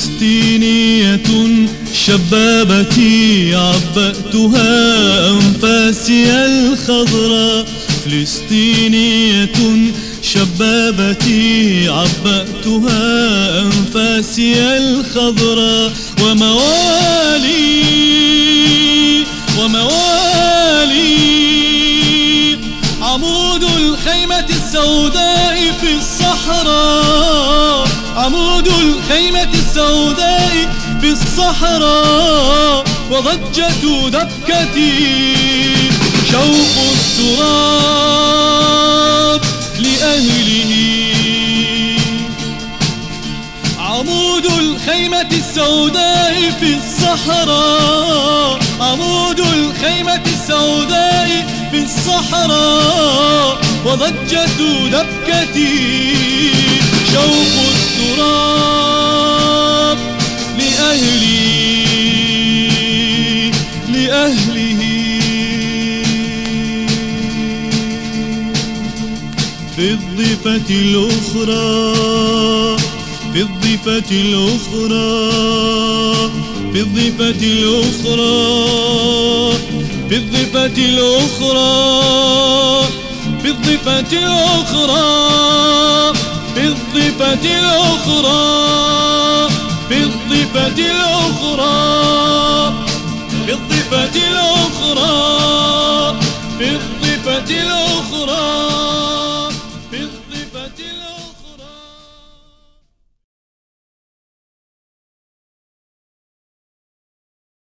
فلسطينية شبابتي عبأتها أنفاسي الخضراء، فلسطينية شبابتي عبأتها أنفاسي الخضراء، وموالي عمود الخيمة السوداء في الصحراء، عمود الخيمة السوداء في الصحراء، وضجة دبكتي شوق التراب لأهله. عمود الخيمة السوداء في الصحراء، عمود الخيمة السوداء في الصحراء، وضجة دبكتي شوق التراب لأهله. في الضفة الأخرى، في الضفة الأخرى، في الضفة الأخرى، في الضفة الأخرى، في الضفة الأخرى، في الضفة الأخرى، في الضفة الأخرى، في الضفة الأخرى، في الضفة الأخرى.